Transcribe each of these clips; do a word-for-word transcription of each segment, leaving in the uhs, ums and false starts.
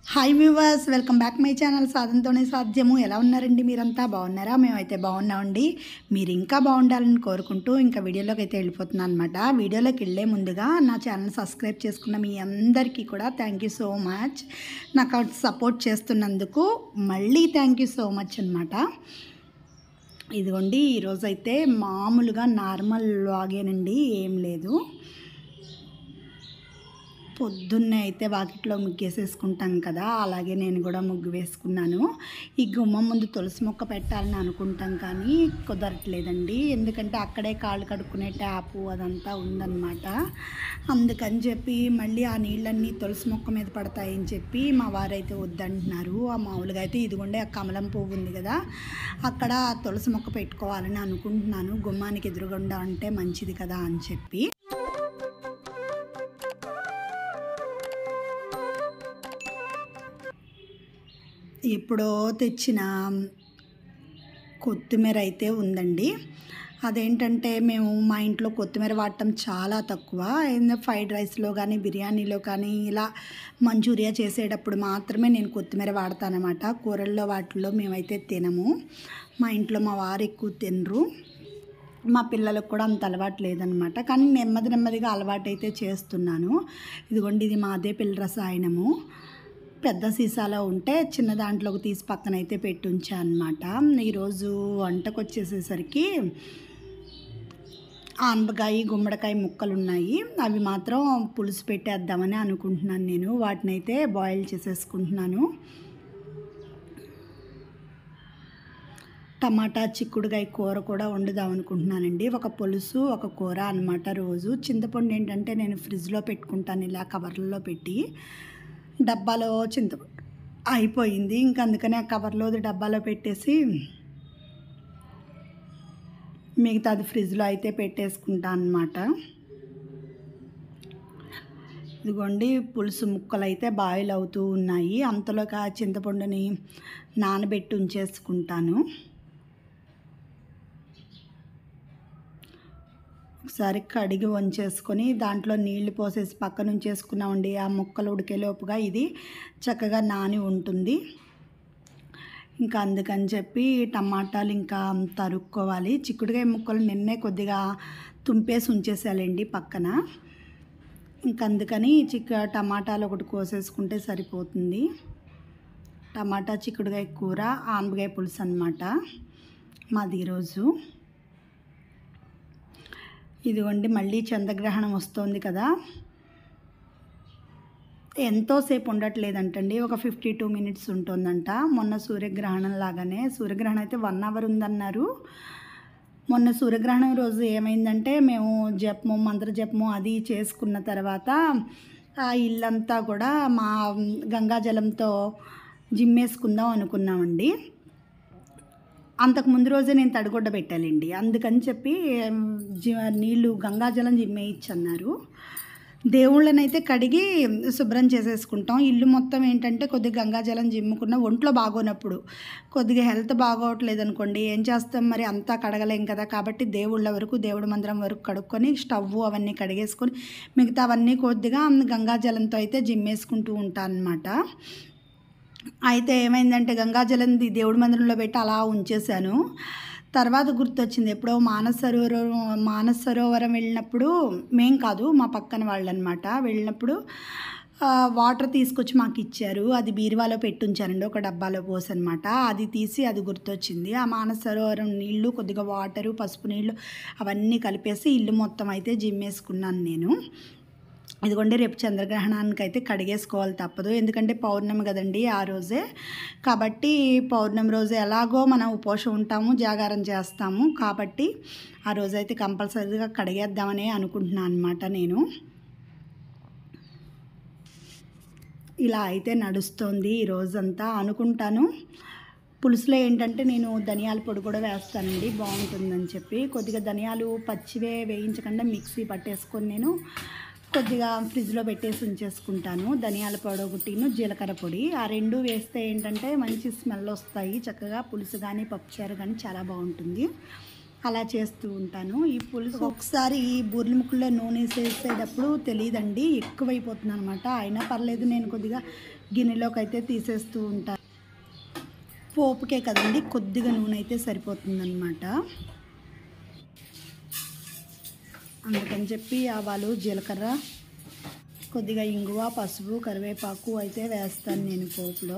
Hi viewers, welcome back my channel సాధనతోనే సాధ్యము. ఎలా ఉన్నారండి? మీరంతా బాగున్నారా? మేమైతే బాగున్నామండి. మీరు ఇంకా బాగుండాలని కోరుకుంటూ ఇంకా వీడియోలోకి అయితే వెళ్ళిపోతున్నాను అనమాట. వీడియోలోకి వెళ్ళే ముందుగా నా ఛానల్ సబ్స్క్రైబ్ చేసుకున్న మీ అందరికీ కూడా థ్యాంక్ యూ సో మచ్. నాకు సపోర్ట్ చేస్తున్నందుకు మళ్ళీ థ్యాంక్ యూ సో మచ్ అనమాట. ఇదిగోండి, ఈరోజైతే మామూలుగా నార్మల్ వ్లాగేనండి, ఏం లేదు. పొద్దున్నే అయితే వాకిట్లో ముగ్గేసేసుకుంటాం కదా, అలాగే నేను కూడా ముగ్గు వేసుకున్నాను. ఈ గుమ్మం ముందు తులసి మొక్క పెట్టాలని అనుకుంటాం కానీ కుదరట్లేదండి, ఎందుకంటే అక్కడే కాళ్ళు కడుక్కునే ట్యాపు అదంతా ఉందన్నమాట. అందుకని చెప్పి మళ్ళీ ఆ నీళ్ళన్నీ తులసి మొక్క మీద పడతాయని చెప్పి మా వారైతే వద్దంటున్నారు. ఆ మామూలుగా అయితే ఇదిగోండి ఆ కమలం పువ్వు ఉంది కదా, అక్కడ తులసి మొక్క పెట్టుకోవాలని అనుకుంటున్నాను. గుమ్మానికి ఎదురుగుండా అంటే మంచిది కదా అని చెప్పి. ఎప్పుడో తెచ్చిన కొత్తిమీర అయితే ఉందండి. అదేంటంటే మేము మా ఇంట్లో కొత్తిమీర వాడటం చాలా తక్కువ. ఫ్రైడ్ రైస్లో కానీ బిర్యానీలో కానీ ఇలా మంచూరియా చేసేటప్పుడు మాత్రమే నేను కొత్తిమీర వాడతానమాట. కూరల్లో వాటిల్లో మేమైతే తినము. మా ఇంట్లో మా వారు ఎక్కువ తినరు, మా పిల్లలకు కూడా అంత అలవాటు లేదనమాట. కానీ నెమ్మది నెమ్మదిగా అలవాటు అయితే చేస్తున్నాను. ఇదిగోండి, ఇది మాదే పిల్ల రసాయనము. పెద్ద సీసాలో ఉంటే చిన్న దాంట్లోకి తీసి పక్కన అయితే పెట్టి ఉంచా అనమాట. ఈరోజు వంటకు వచ్చేసేసరికి ఆనపకాయ గుమ్మడికాయ ముక్కలు ఉన్నాయి, అవి మాత్రం పులుసు పెట్టేద్దామని అనుకుంటున్నాను. నేను వాటిని అయితే బాయిల్ చేసేసుకుంటున్నాను. టమాటా చిక్కుడుకాయ కూర కూడా వండుదాం అనుకుంటున్నానండి. ఒక పులుసు ఒక కూర అనమాట. రోజు చింతపండు ఏంటంటే నేను ఫ్రిడ్జ్లో పెట్టుకుంటాను, ఇలా కవర్లలో పెట్టి. డబ్బాలో చింతపండు అయిపోయింది, ఇంకా అందుకనే ఆ కవర్లో డబ్బాలో పెట్టేసి మిగతాది ఫ్రిడ్జ్లో అయితే పెట్టేసుకుంటాను అన్నమాట. ఇదిగోండి, పులుసు ముక్కలు అయితే బాయిల్ అవుతూ ఉన్నాయి. అంతలోకి ఆ చింతపండుని నానబెట్టి ఉంచేసుకుంటాను. ఒకసారి కడిగి వంచేసుకొని దాంట్లో నీళ్లు పోసేసి పక్కన ఉంచేసుకున్నామండి. ఆ ముక్కలు ఉడికేలోపుగా ఇది చక్కగా నాని ఉంటుంది. ఇంకా అందుకని చెప్పి టమాటాలు ఇంకా తరుక్కోవాలి. చిక్కుడుకాయ ముక్కలు నిన్నే కొద్దిగా తుంపేసి ఉంచేసాలండి పక్కన. ఇంకా అందుకని చిక్క టమాటాలు ఒకటి కోసేసుకుంటే సరిపోతుంది. టమాటా చిక్కుడుకాయ కూర ఆనపకాయ పులుసు అన్నమాట మాది ఈరోజు. ఇదిగోండి, మళ్ళీ చంద్రగ్రహణం వస్తుంది కదా, ఎంతోసేపు ఉండట్లేదంటండి, ఒక ఫిఫ్టీ టూ మినిట్స్ ఉంటుందంట. మొన్న సూర్యగ్రహణం లాగానే, సూర్యగ్రహణం అయితే వన్ అవర్ ఉందన్నారు. మొన్న సూర్యగ్రహణం రోజు ఏమైందంటే మేము జపము మంత్ర జపము అది చేసుకున్న తర్వాత ఆ ఇల్లంతా కూడా మా గంగాజలంతో జిమ్మేసుకుందాం అనుకున్నామండి. అంతకు ముందు రోజే నేను తడిగొడ్డ పెట్టాలండి, అందుకని చెప్పి జి నీళ్ళు గంగాజలం జిమ్మేయచ్చన్నారు. దేవుళ్ళనైతే కడిగి శుభ్రం చేసేసుకుంటాం. ఇల్లు మొత్తం ఏంటంటే కొద్దిగా గంగాజలం జిమ్ముకున్న ఒంట్లో బాగోనప్పుడు, కొద్దిగా హెల్త్ బాగోవట్లేదు అనుకోండి, ఏం చేస్తాం మరి, అంతా కడగలేం కదా. కాబట్టి దేవుళ్ళ వరకు దేవుడి మందిరం వరకు కడుక్కొని స్టవ్ అవన్నీ కడిగేసుకొని మిగతా అవన్నీ కొద్దిగా గంగాజలంతో అయితే జిమ్మేసుకుంటూ ఉంటాను అనమాట. అయితే ఏమైందంటే గంగాజలంది దేవుడి మందిరంలో పెట్టి అలా ఉంచేశాను. తర్వాత గుర్తొచ్చింది, ఎప్పుడో మానస సరోవరం మానస సరోవరం వెళ్ళినప్పుడు, మేం కాదు మా పక్కన వాళ్ళు అనమాట, వెళ్ళినప్పుడు వాటర్ తీసుకొచ్చి మాకు ఇచ్చారు. అది బీరువాలో పెట్టి ఉంచారండి, ఒక డబ్బాలో పోసి అనమాట. అది తీసి అది గుర్తొచ్చింది. ఆ మానస సరోవరం నీళ్ళు కొద్దిగా వాటరు పసుపు నీళ్ళు అవన్నీ కలిపేసి ఇల్లు మొత్తం అయితే జిమ్మేసుకున్నాను నేను. ఇదిగోండి, రేపు చంద్రగ్రహణానికి అయితే కడిగేసుకోవాలి తప్పదు, ఎందుకంటే పౌర్ణమి కదండి ఆ రోజే. కాబట్టి పౌర్ణమి రోజు ఎలాగో మనం ఉపవాసం ఉంటాము, జాగారం చేస్తాము, కాబట్టి ఆ రోజైతే కంపల్సరీగా కడిగేద్దామని అనుకుంటున్నాను అనమాట నేను. ఇలా అయితే నడుస్తోంది ఈ రోజంతా అనుకుంటాను. పులుసులో ఏంటంటే నేను ధనియాల పొడి కూడా వేస్తానండి, బాగుంటుందని చెప్పి. కొద్దిగా ధనియాలు పచ్చివే వేయించకుండా మిక్సీ పట్టేసుకొని నేను కొద్దిగా ఫ్రిడ్జ్లో పెట్టేసి ఉంచేసుకుంటాను. ధనియాల పొడి ఒకటిను జీలకర్ర పొడి, ఆ రెండు వేస్తే ఏంటంటే మంచి స్మెల్ వస్తాయి, చక్కగా పులుసు కానీ పప్పుచారు కానీ చాలా బాగుంటుంది. అలా చేస్తూ ఉంటాను. ఈ పులుసు ఒకసారి బూరెల ముక్కల్లో నూనె వేసేసేటప్పుడు తెలియదండి, ఎక్కువైపోతుంది అనమాట. అయినా పర్లేదు, నేను కొద్దిగా గిన్నెలోకి అయితే తీసేస్తూ ఉంటాను. పోపుకే కదండి, కొద్దిగా నూనె అయితే సరిపోతుందన్నమాట. అందుకని చెప్పి ఆవాలు, జీలకర్ర, కొద్దిగా ఇంగువ, పసుపు, కరివేపాకు అయితే వేస్తాను నేను పోపులో.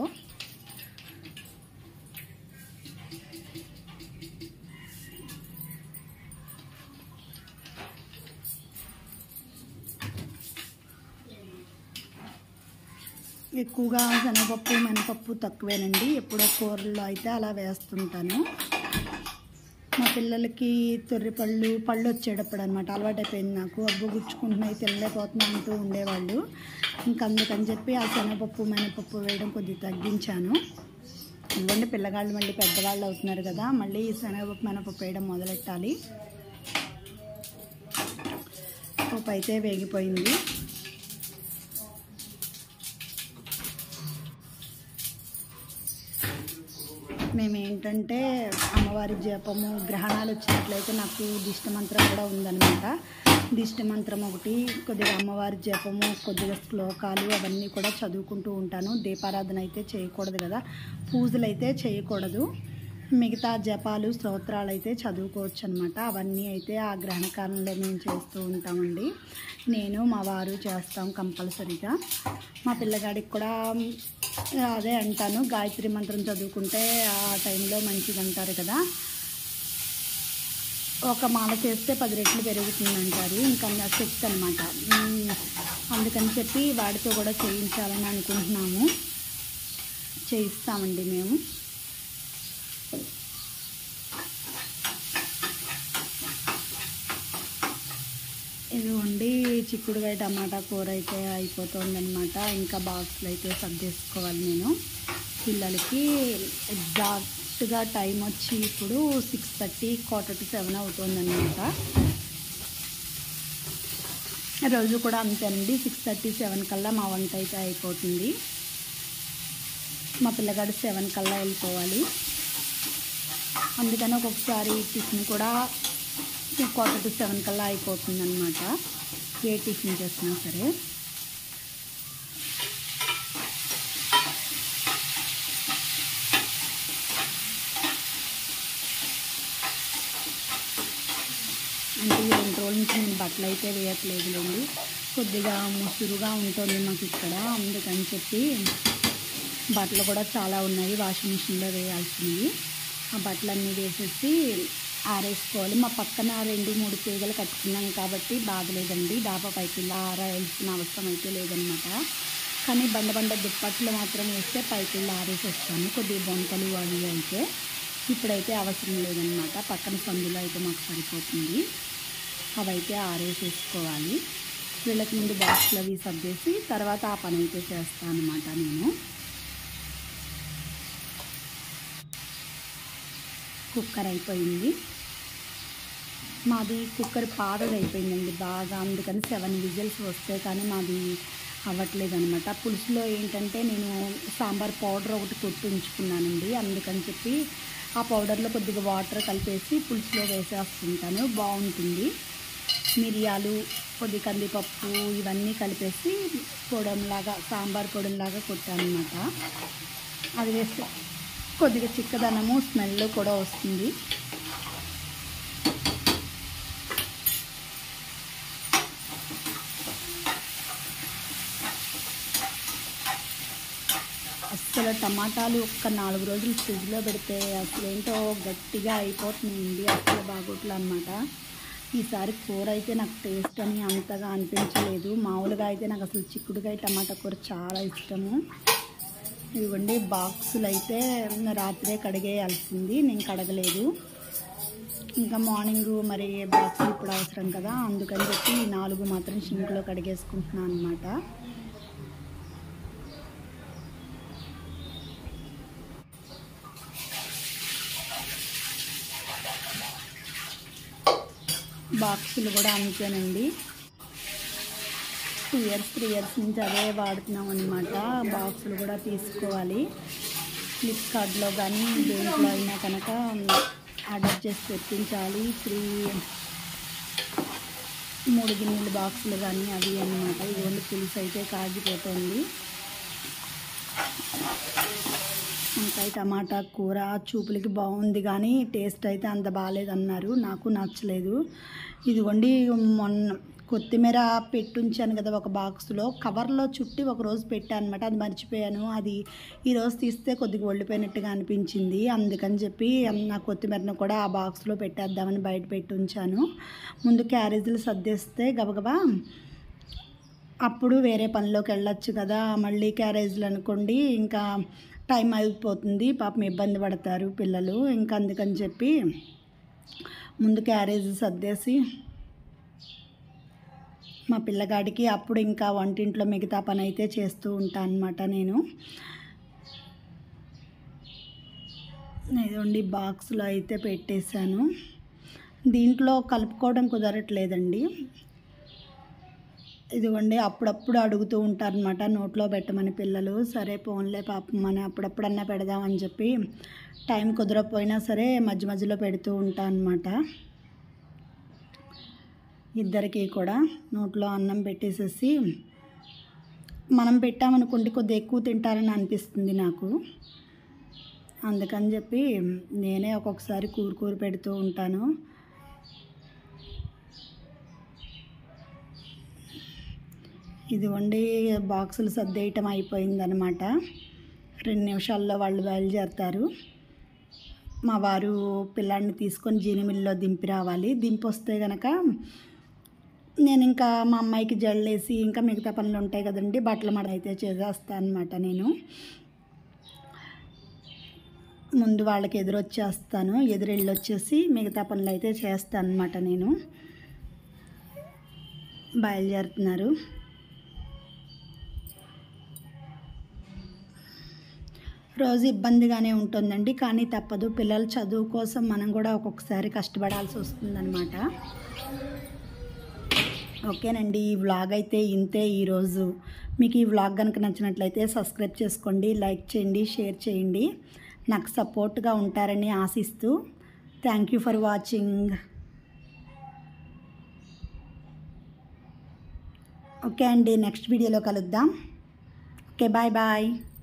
ఎక్కువగా శనగపప్పు, మినపప్పు తక్కువేనండి. ఎప్పుడో కూరల్లో అయితే అలా వేస్తుంటాను. మా పిల్లలకి తొర్రి పళ్ళు పళ్ళు వచ్చేటప్పుడు అనమాట అలవాటైపోయింది నాకు. అబ్బు గుచ్చుకుంటున్నాయి, తినలేకపోతున్నా అంటూ ఉండేవాళ్ళు. ఇంక అందుకని చెప్పి ఆ శనగపప్పు, మినపప్పు వేయడం కొద్దిగా తగ్గించాను. ఇవ్వండి, పిల్లగాళ్ళు మళ్ళీ పెద్దవాళ్ళు అవుతున్నారు కదా, మళ్ళీ శనగపప్పు, మినపప్పు వేయడం మొదలెట్టాలి. పప్పు అయితే వేగిపోయింది. మేము ఏంటంటే అమ్మవారి జపము, గ్రహణాలు వచ్చినట్లయితే నాకు దిష్టి మంత్రం కూడా ఉందన్నమాట. దిష్టి మంత్రం ఒకటి, కొద్దిగా అమ్మవారి జపము, కొద్దిగా శ్లోకాలు అవన్నీ కూడా చదువుకుంటూ ఉంటాను. దీపారాధన అయితే చేయకూడదు కదా, పూజలు అయితే చేయకూడదు. మిగతా జపాలు, స్తోత్రాలు అయితే చదువుకోవచ్చు అనమాట. అవన్నీ అయితే ఆ గ్రహణ కాలంలో మేము చేస్తూ ఉంటామండి. నేను మా వారు చేస్తాం కంపల్సరీగా. మా పిల్లగాడికి కూడా అదే అంటాను, గాయత్రి మంత్రం చదువుకుంటే ఆ టైంలో మంచిది అంటారు కదా. ఒక మాల చేస్తే పది రెట్లు పెరుగుతుంది అంటారు. ఇంకా శక్తి అనమాట. అందుకని చెప్పి వాడితో కూడా చేయించాలని అనుకుంటున్నాము. చేయిస్తామండి మేము. ఇదిగోండి, చిక్కుడుకాయ టమాటా కూర అయితే అయిపోతుందన్నమాట. ఇంకా బాక్స్లు అయితే సర్దేసుకోవాలి నేను. పిల్లలకి ఎగ్జాక్ట్గా టైం వచ్చి ఇప్పుడు six thirty quarter to seven అవుతుందన్నమాట. రోజు కూడా అంతేనండి, సిక్స్ థర్టీ సెవెన్ కల్లా మా వంట అయితే అయిపోతుంది. మా పిల్లగాడు సెవెన్ కల్లా వెళ్ళిపోవాలి. అందుకని ఒక్కొక్కసారి టిఫిన్ కూడా క్వార్టర్ టు సెవెన్ కల్లా అయిపోతుంది అనమాట, ఏ టిఫిన్ చేసినా సరే. అంటే ఈ రెండు రోజుల నుంచి నేను బట్టలు అయితే వేయట్లేదులేండి, కొద్దిగా ముసురుగా ఉంటుంది మాకు ఇక్కడ. అందుకని చెప్పి బట్టలు కూడా చాలా ఉన్నాయి వాషింగ్ మిషన్లో వేయాల్సినవి. ఆ బట్టలన్నీ వేసేసి ఆరేసుకోవాలి. మా పక్కన రెండు మూడు తీగలు కట్టుకున్నాను కాబట్టి బాధ లేదండి, డాబా పైకి ఇలా ఆరేయాల్సిన అవసరం అయితే లేదనమాట. కానీ బండ బండ దుప్పట్లు మాత్రం వేస్తే పైకి ఇలా ఆరేసేస్తాను, కొద్దిగా బొంతలు అవి అయితే. ఇప్పుడైతే అవసరం లేదనమాట, పక్కన సందులో అయితే మాకు సరిపోతుంది. అవైతే ఆరేసేసుకోవాలి. వీళ్ళకి ముందు బాక్స్లు అవి సర్దేసి తర్వాత ఆ పని అయితే చేస్తాను అనమాట నేను. కుక్కర్ అయిపోయింది మాది. కుక్కర్ పాతది అయిపోయిందండి బాగా, అందుకని సెవెన్ విజిల్స్ వస్తే కానీ మాది అవ్వట్లేదు అనమాట. పులుసులో ఏంటంటే నేను సాంబార్ పౌడర్ ఒకటి కొట్టి ఉంచుకున్నానండి. అందుకని చెప్పి ఆ పౌడర్లో కొద్దిగా వాటర్ కలిపేసి పులుసులో వేసేస్తుంటాను, బాగుంటుంది. మిరియాలు, కొద్ది కందిపప్పు ఇవన్నీ కలిపేసి పొడంలాగా, సాంబార్ పొడంలాగా కొట్టాను అనమాట. అది వేస్తే కొద్దిగా చిక్కదనము, స్మెల్ కూడా వస్తుంది. అసలు టమాటాలు ఒక్క నాలుగు రోజులు ఫ్రిడ్జ్లో పెడితే అసలు ఏంటో గట్టిగా అయిపోతున్నాయండి, అసలు బాగోట్లు అనమాట. ఈసారి కూర అయితే నాకు టేస్ట్ అని అంతగా అనిపించలేదు. మామూలుగా అయితే నాకు అసలు చిక్కుడుకాయ టమాటా కూర చాలా ఇష్టము. ఇవ్వండి, బాక్సులు అయితే రాత్రే కడిగేయాల్సింది, నేను కడగలేదు. ఇంకా మార్నింగ్ మరి బాక్సులు ఇప్పుడు అవసరం కదా, అందుకని చెప్పి నాలుగు మాత్రం షింక్లో కడిగేసుకుంటున్నాను అనమాట. బాక్సులు కూడా అంతేనండి, టూ ఇయర్స్ త్రీ ఇయర్స్ నుంచి అదే వాడుతున్నాం అనమాట. బాక్సులు కూడా తీసుకోవాలి. ఫ్లిప్కార్ట్లో కానీ దేంట్లో అయినా కనుక ఆర్డర్ చేసి తెప్పించాలి. త్రీ మూడు గిన్నెల బాక్సులు కానీ అవి అన్నమాట. ఇదిగోండి పులుసు అయితే కాగిపోతుంది. వంకాయ టమాటా కూర చూపులకి బాగుంది కానీ టేస్ట్ అయితే అంత బాగాలేదన్నారు, నాకు నచ్చలేదు. ఇదిగోండి మొన్న కొత్తిమీర పెట్టుంచాను కదా ఒక బాక్స్లో, కవర్లో చుట్టి ఒకరోజు పెట్టాను అనమాట, అది మర్చిపోయాను. అది ఈరోజు తీస్తే కొద్దిగా ఒళ్ళిపోయినట్టుగా అనిపించింది, అందుకని చెప్పి నా కొత్తిమీరను కూడా ఆ బాక్స్లో పెట్టేద్దామని బయట పెట్టి ఉంచాను. ముందు క్యారేజీలు సర్దేస్తే గబగబా అప్పుడు వేరే పనిలోకి వెళ్ళొచ్చు కదా, మళ్ళీ క్యారేజీలు అనుకోండి ఇంకా టైం అయిపోతుంది, పాపం ఇబ్బంది పడతారు పిల్లలు. ఇంకా అందుకని చెప్పి ముందు క్యారేజీ సర్దేసి మా పిల్లగాడికి అప్పుడు ఇంకా వంటింట్లో మిగతా పని అయితే చేస్తూ ఉంటాను అనమాట నేను. ఇదిగోండి బాక్స్లో అయితే పెట్టేశాను. దీంట్లో కలుపుకోవడం కుదరట్లేదండి. ఇదిగోండి అప్పుడప్పుడు అడుగుతూ ఉంటారనమాట నోట్లో పెట్టమని పిల్లలు. సరే పోన్లే పాపం మన అప్పుడప్పుడన్నా పెడదామని చెప్పి టైం కుదరకపోయినా సరే మధ్య మధ్యలో పెడుతూ ఉంటాను అనమాట. ఇద్దరికి కూడా నోట్లో అన్నం పెట్టేసేసి, మనం పెట్టామనుకోండి కొద్దిగా ఎక్కువ తింటారని అనిపిస్తుంది నాకు, అందుకని చెప్పి నేనే ఒక్కొక్కసారి కూర కూర పెడుతూ ఉంటాను. ఇదిగోండి బాక్సులు సర్దేయటం అయిపోయిందనమాట. రెండు నిమిషాల్లో వాళ్ళు బయలుదేరుతారు. మా వారు పిల్లాడిని తీసుకొని జీనిమిల్లో దింపి రావాలి. దింపి వస్తే కనుక నేను ఇంకా మా అమ్మాయికి జల్లేసి ఇంకా మిగతా పనులు ఉంటాయి కదండి, బట్టల మడ అయితే చేసేస్తాను అనమాట. నేను ముందు వాళ్ళకి ఎదురొచ్చేస్తాను, ఎదురెళ్ళి వచ్చేసి మిగతా పనులు అయితే చేస్తాను అనమాట. నేను బయలుదేరుతున్నారు. రోజు ఇబ్బందిగానే ఉంటుందండి, కానీ తప్పదు, పిల్లల చదువు కోసం మనం కూడా ఒక్కొక్కసారి కష్టపడాల్సి వస్తుందన్నమాట. ఓకేనండి, ఈ వ్లాగ్ అయితే ఇంతే ఈరోజు. మీకు ఈ వ్లాగ్ కనుక నచ్చినట్లయితే సబ్స్క్రైబ్ చేసుకోండి, లైక్ చేయండి, షేర్ చేయండి. నాకు సపోర్ట్గా ఉంటారని ఆశిస్తూ thank you for watching. Okay అండి, నెక్స్ట్ వీడియోలో కలుద్దాం. Okay, bye bye.